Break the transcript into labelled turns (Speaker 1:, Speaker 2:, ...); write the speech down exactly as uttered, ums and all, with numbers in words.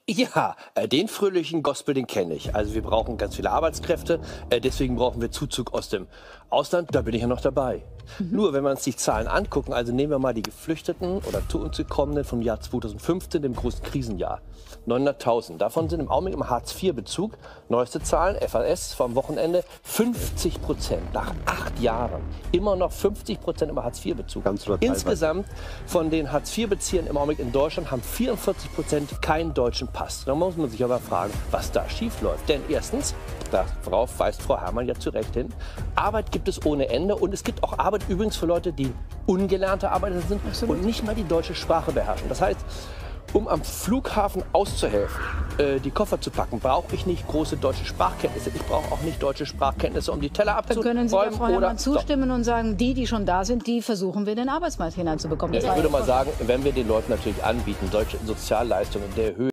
Speaker 1: Ja, äh, den fröhlichen Gospel, den kenne ich. Also wir brauchen ganz viele Arbeitskräfte, äh, deswegen brauchen wir Zuzug aus dem Ausland, da bin ich ja noch dabei. Mhm. Nur wenn wir uns die Zahlen angucken, also nehmen wir mal die Geflüchteten oder zu uns gekommenen vom Jahr zweitausendfünfzehn, dem großen Krisenjahr, neunhunderttausend. Davon sind im Augenblick im Hartz vier Bezug, neueste Zahlen, F A S vom Wochenende, fünfzig Prozent nach acht Jahren. Immer noch fünfzig Prozent im Hartz vier Bezug. Insgesamt von den Hartz vier Beziehern im Augenblick in Deutschland haben vierundvierzig Prozent keinen deutschen Pass. Da muss man sich aber fragen, was da schief läuft. Denn erstens, darauf weist Frau Herrmann ja zu Recht hin, Arbeit gibt es ohne Ende und es gibt auch Arbeit übrigens für Leute, die ungelernte Arbeiter sind Absolut. und nicht mal die deutsche Sprache beherrschen. Das heißt, um am Flughafen auszuhelfen, äh, die Koffer zu packen, brauche ich nicht große deutsche Sprachkenntnisse. Ich brauche auch nicht deutsche Sprachkenntnisse, um die Teller abzuräumen.
Speaker 2: Dann können Sie ja Frau Herrmann zustimmen so. und sagen, die, die schon da sind, die versuchen wir in den Arbeitsmarkt hineinzubekommen.
Speaker 1: Ja, ich würde mal sagen, wenn wir den Leuten natürlich anbieten, solche Sozialleistungen in der Höhe,